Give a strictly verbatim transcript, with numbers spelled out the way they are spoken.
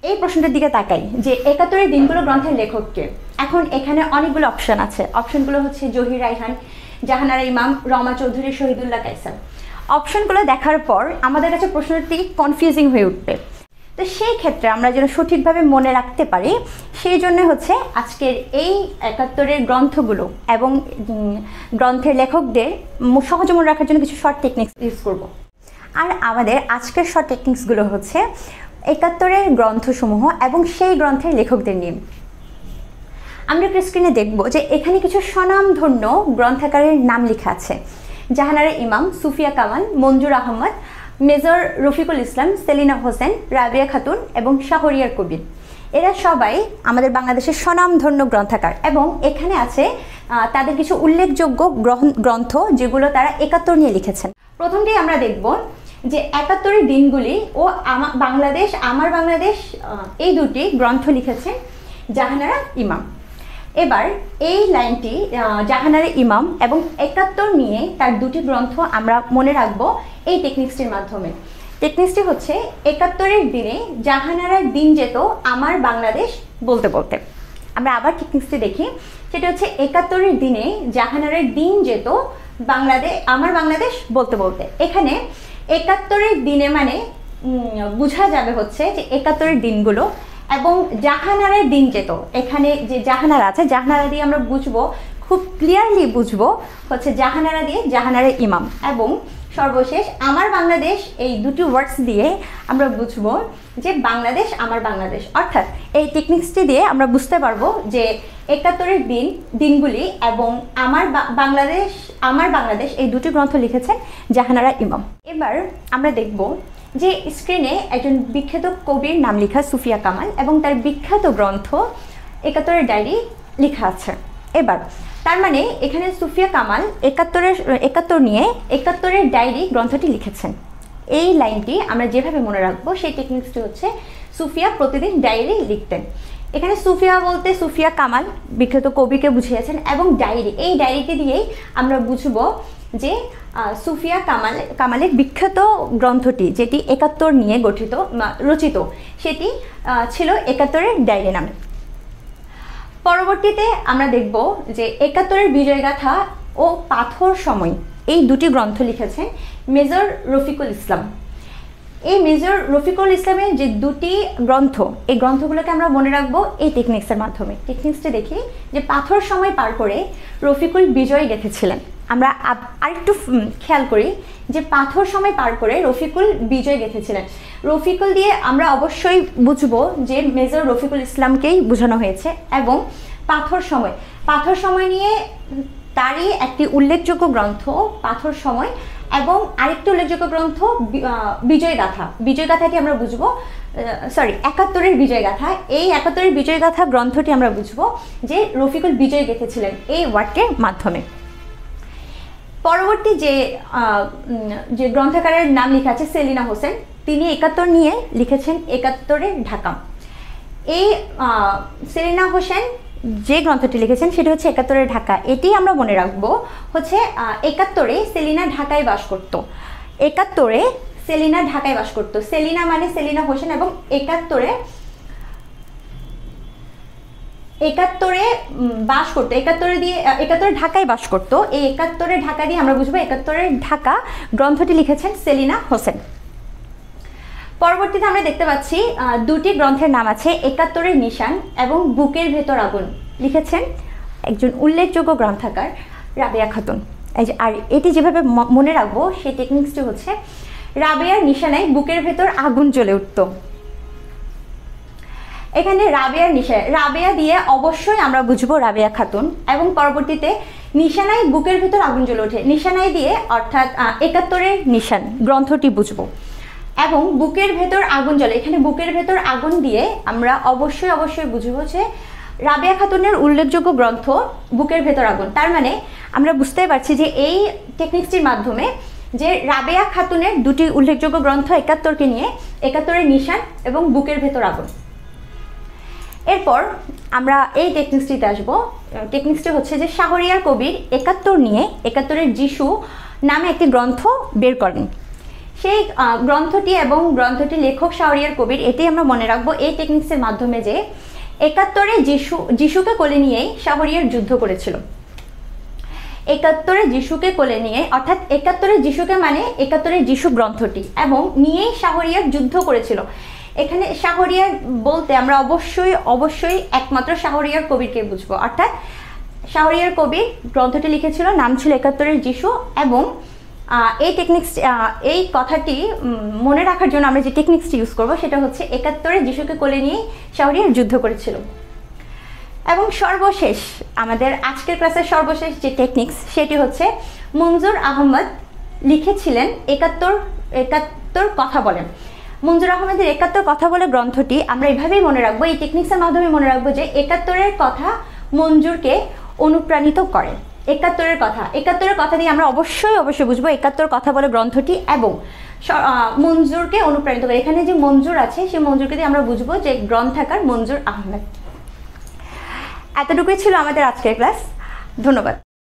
এই প্রশ্নটার দিকে তাকাই যে একাত্তরের দিনগুলো গ্রন্থের লেখককে। এখন এখানে অনেকগুলো অপশন আছে। অপশনগুলো হচ্ছে জহির রায়হান, জাহানারা ইমাম, রমা চৌধুরী, শহীদুল্লাহ কায়সার। অপশনগুলো দেখার পর আমাদের কাছে প্রশ্নটি কনফিউজিং হয়ে উঠবে। তো সেই ক্ষেত্রে আমরা যেন সঠিকভাবে মনে রাখতে পারি সেই জন্য হচ্ছে আজকের এই একাত্তরের গ্রন্থগুলো এবং গ্রন্থের লেখকদের সহজে মনে রাখার জন্য কিছু শর্ট টেকনিক্স ইউজ করব। আর আমাদের আজকের শর্ট টেকনিক্সগুলো হচ্ছে একাত্তরের গ্রন্থসমূহ এবং সেই গ্রন্থের লেখকদের নিয়ে। আমরা একটু স্ক্রিনে দেখব যে এখানে কিছু স্বনামধন্য গ্রন্থাকারের নাম লেখা আছে। জাহানারা ইমাম, সুফিয়া কামাল, মঞ্জুর আহমদ, মেজর রফিকুল ইসলাম, সেলিনা হোসেন, রাবিয়া খাতুন এবং শাহরিয়ার কবির। এরা সবাই আমাদের বাংলাদেশের স্বনামধন্য গ্রন্থাকার এবং এখানে আছে তাদের কিছু উল্লেখযোগ্য গ্রন্থ যেগুলো তারা একাত্তর নিয়ে লিখেছেন। প্রথমটি আমরা দেখব যে একাত্তরের দিনগুলি ও আমা বাংলাদেশ আমার বাংলাদেশ এই দুটি গ্রন্থ লিখেছেন জাহানারা ইমাম। এবার এই লাইনটি জাহানারা ইমাম এবং একাত্তর নিয়ে তার দুটি গ্রন্থ আমরা মনে রাখব এই টেকনিক্সটির মাধ্যমে। টেকনিক্সটি হচ্ছে একাত্তরের দিনে জাহানারার দিন যেত আমার বাংলাদেশ বলতে বলতে। আমরা আবার টেকনিক্সটি দেখি, সেটা হচ্ছে একাত্তরের দিনে জাহানারার দিন যেত বাংলাদেশ আমার বাংলাদেশ বলতে বলতে। এখানে একাত্তরের দিনে মানে বোঝা যাবে হচ্ছে যে একাত্তরের দিনগুলো এবং জাহানারার দিন যেত। এখানে যে জাহানারা আছে জাহানারা দিয়ে আমরা বুঝবো, খুব ক্লিয়ারলি বুঝবো হচ্ছে জাহানারা দিয়ে জাহানারা ইমাম এবং সর্বশেষ আমার বাংলাদেশ এই দুটি ওয়ার্ডস দিয়ে আমরা বুঝবো যে বাংলাদেশ আমার বাংলাদেশ। অর্থাৎ এই টেকনিক্সটি দিয়ে আমরা বুঝতে পারবো যে একাত্তরের দিন দিনগুলি এবং আমার বাংলাদেশ আমার বাংলাদেশ এই দুটি গ্রন্থ লিখেছেন জাহানারা ইমাম। এবার আমরা দেখব যে স্ক্রিনে একজন বিখ্যাত কবির নাম লেখা সুফিয়া কামাল এবং তার বিখ্যাত গ্রন্থ একাত্তরের ডায়েরি লেখা আছে। এবার তার মানে এখানে সুফিয়া কামাল একাত্তরের একাত্তর নিয়ে একাত্তরের ডায়েরি গ্রন্থটি লিখেছেন। এই লাইনটি আমরা যেভাবে মনে রাখবো সেই টেকনিক্সটি হচ্ছে সুফিয়া প্রতিদিন ডায়েরি লিখতেন। এখানে সুফিয়া বলতে সুফিয়া কামাল বিখ্যাত কবিকে বুঝিয়েছেন এবং ডায়েরি, এই ডায়েরিটি দিয়েই আমরা বুঝবো যে সুফিয়া কামাল কামালের বিখ্যাত গ্রন্থটি যেটি একাত্তর নিয়ে গঠিত রচিত সেটি ছিল একাত্তরের ডায়েরি নামে। পরবর্তীতে আমরা দেখব যে একাত্তরের বিজয়গাথা ও পাথর সময় এই দুটি গ্রন্থ লিখেছেন মেজর রফিকুল ইসলাম। এই মেজর রফিকুল ইসলামের যে দুটি গ্রন্থ এই গ্রন্থগুলোকে আমরা মনে রাখবো এই টেকনিক্সের মাধ্যমে। টেকনিক্সটা দেখি যে পাথর সময় পার করে রফিকুল বিজয় গেঁথেছিলেন। আমরা আরেকটু খেয়াল করি যে পাথর সময় পার করে রফিকুল বিজয় গেঁথেছিলেন। রফিকুল দিয়ে আমরা অবশ্যই বুঝবো যে মেজর রফিকুল ইসলামকেই বোঝানো হয়েছে এবং পাথর সময় পাথর সময় নিয়ে তারই একটি উল্লেখযোগ্য গ্রন্থ পাথর সময় এবং আরেকটি উল্লেখযোগ্য গ্রন্থ বিজয়গাথা। বিজয়গাথাটি আমরা বুঝবো সরি একাত্তরের বিজয়গাথা। এই একাত্তরের বিজয়গাথা গ্রন্থটি আমরা বুঝবো যে রফিকুল বিজয় গেঁথেছিলেন এই ওয়ার্ডটির মাধ্যমে। পরবর্তী যে যে গ্রন্থকারের নাম লেখা আছে সেলিনা হোসেন, তিনি একাত্তর নিয়ে লিখেছেন একাত্তরের ঢাকা। এই সেলিনা হোসেন যে গ্রন্থটি লিখেছেন সেটি হচ্ছে একাত্তরের ঢাকা। এটি আমরা মনে রাখবো হচ্ছে একাত্তরে সেলিনা ঢাকায় বাস করত। একাত্তরে সেলিনা ঢাকায় বাস করত। সেলিনা মানে সেলিনা হোসেন এবং একাত্তরে একাত্তরে বাস করতো একাত্তরে দিয়ে একাত্তরে ঢাকায় বাস করতো। এই একাত্তরে ঢাকা দিয়ে আমরা বুঝবো একাত্তরের ঢাকা গ্রন্থটি লিখেছেন সেলিনা হোসেন। পরবর্তীতে আমরা দেখতে পাচ্ছি দুটি গ্রন্থের নাম আছে একাত্তরের নিশান এবং বুকের ভেতর আগুন, লিখেছেন একজন উল্লেখযোগ্য গ্রন্থাকার রাবেয়া খাতুন। এই যে আর এটি যেভাবে মনে রাখবো সেই টেকনিক্সটি হচ্ছে রাবেয়ার নিশানায় বুকের ভেতর আগুন জ্বলে উঠত। এখানে রাবেয়ার নিশানা রাবেয়া দিয়ে অবশ্যই আমরা বুঝবো রাবেয়া খাতুন এবং পরবর্তীতে নিশানায় বুকের ভেতর আগুন জ্বলে ওঠে নিশানায় দিয়ে অর্থাৎ একাত্তরের নিশান গ্রন্থটি বুঝবো এবং বুকের ভেতর আগুন জ্বলে এখানে বুকের ভেতর আগুন দিয়ে আমরা অবশ্যই অবশ্যই বুঝবো যে রাবেয়া খাতুনের উল্লেখযোগ্য গ্রন্থ বুকের ভেতর আগুন। তার মানে আমরা বুঝতে পারছি যে এই টেকনিক্সটির মাধ্যমে যে রাবেয়া খাতুনের দুটি উল্লেখযোগ্য গ্রন্থ একাত্তরকে নিয়ে একাত্তরের নিশান এবং বুকের ভেতর আগুন। এরপর আমরা এই টেকনিক্সটিতে আসবো। টেকনিক্সটি হচ্ছে যে শাহরিয়ার কবির একাত্তর নিয়ে একাত্তরের যিশু নামে একটি গ্রন্থ বের করেন। সেই গ্রন্থটি এবং গ্রন্থটির লেখক শাহরিয়ার কবির, এটি আমরা মনে রাখবো এই টেকনিক্সের মাধ্যমে যে একাত্তরে যিশু যিশুকে কোলে নিয়েই শাহরিয়ার যুদ্ধ করেছিল। একাত্তরে যিশুকে কোলে নিয়ে, অর্থাৎ একাত্তরে যিশুকে মানে একাত্তরে যিশু গ্রন্থটি এবং নিয়েই শাহরিয়ার যুদ্ধ করেছিল। এখানে শাহরিয়ার বলতে আমরা অবশ্যই অবশ্যই একমাত্র শাহরিয়ার কবিরকে বুঝবো, অর্থাৎ শাহরিয়ার কবির গ্রন্থটি লিখেছিল, নাম ছিল একাত্তরের যিশু। এবং এই টেকনিক্স এই কথাটি মনে রাখার জন্য আমরা যে টেকনিক্সটি ইউজ করব সেটা হচ্ছে একাত্তরে যিশুকে কোলে নিয়ে শাহরিয়ার যুদ্ধ করেছিল। এবং সর্বশেষ আমাদের আজকের ক্লাসের সর্বশেষ যে টেকনিক্স সেটি হচ্ছে মঞ্জুর আহমদ লিখেছিলেন একাত্তর একাত্তর কথা বলেন। মঞ্জুর আহমেদের একাত্তর কথা বলে গ্রন্থটি আমরা এভাবেই মনে রাখবো, এই টেকনিক্সের মাধ্যমে মনে রাখবো যে একাত্তরের কথা মঞ্জুরকে অনুপ্রাণিত করে। একাত্তরের কথা একাত্তরের কথা দিয়ে আমরা অবশ্যই অবশ্যই বুঝবো একাত্তর কথা বলে গ্রন্থটি এবং মঞ্জুরকে অনুপ্রাণিত করে। এখানে যে মঞ্জুর আছে সেই মঞ্জুরকে দিয়ে আমরা বুঝবো যে গ্রন্থাকার মঞ্জুর আহমেদ। এতটুকুই ছিল আমাদের আজকের ক্লাস। ধন্যবাদ।